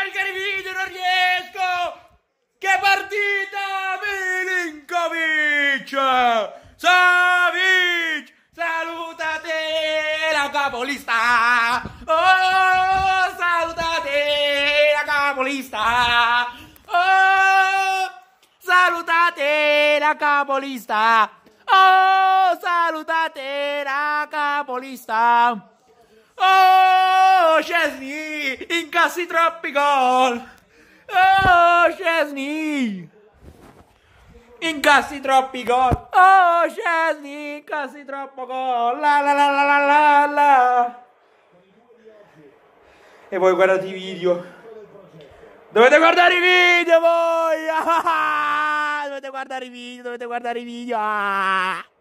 caricare i video, non riesco! Che partita! Milinkovic! Savic! Salutate la capolista! Oh, salutate la capolista! Oh, salutate la capolista! Oh, salutate la capolista! Oh, Szczesny, incassi troppi gol! Oh, Szczesny! Incassi troppi gol! Oh, Szczesny, incassi troppo gol! La la la la la la la! E voi guardate i video! Dovete guardare i video voi! Dovete guardare i video!